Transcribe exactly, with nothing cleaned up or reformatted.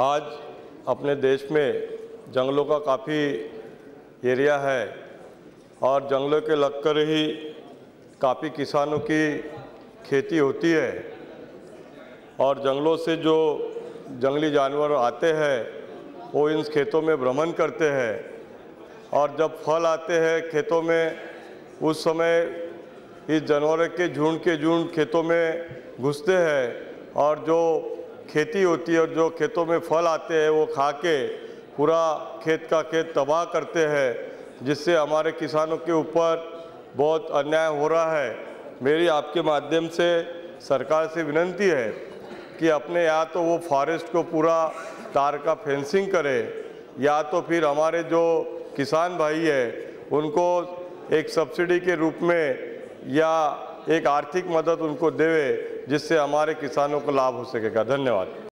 आज अपने देश में जंगलों का काफ़ी एरिया है और जंगलों के लगकर ही काफ़ी किसानों की खेती होती है और जंगलों से जो जंगली जानवर आते हैं वो इन खेतों में भ्रमण करते हैं और जब फल आते हैं खेतों में उस समय इस जानवरों के झुंड के झुंड खेतों में घुसते हैं और जो खेती होती है और जो खेतों में फल आते हैं वो खा के पूरा खेत का खेत तबाह करते हैं, जिससे हमारे किसानों के ऊपर बहुत अन्याय हो रहा है। मेरी आपके माध्यम से सरकार से विनती है कि अपने या तो वो फॉरेस्ट को पूरा तार का फेंसिंग करे या तो फिर हमारे जो किसान भाई है उनको एक सब्सिडी के रूप में या एक आर्थिक मदद उनको देवे, जिससे हमारे किसानों को लाभ हो सकेगा। धन्यवाद।